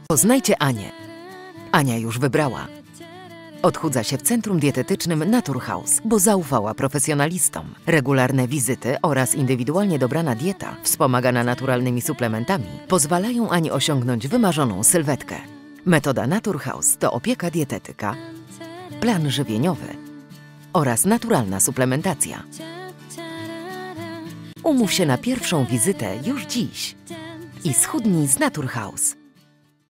Poznajcie Anię. Ania już wybrała. Odchudza się w centrum dietetycznym Naturhaus, bo zaufała profesjonalistom. Regularne wizyty oraz indywidualnie dobrana dieta, wspomagana naturalnymi suplementami, pozwalają Ani osiągnąć wymarzoną sylwetkę. Metoda Naturhaus to opieka dietetyka, plan żywieniowy oraz naturalna suplementacja. Umów się na pierwszą wizytę już dziś i schudnij z Naturhaus.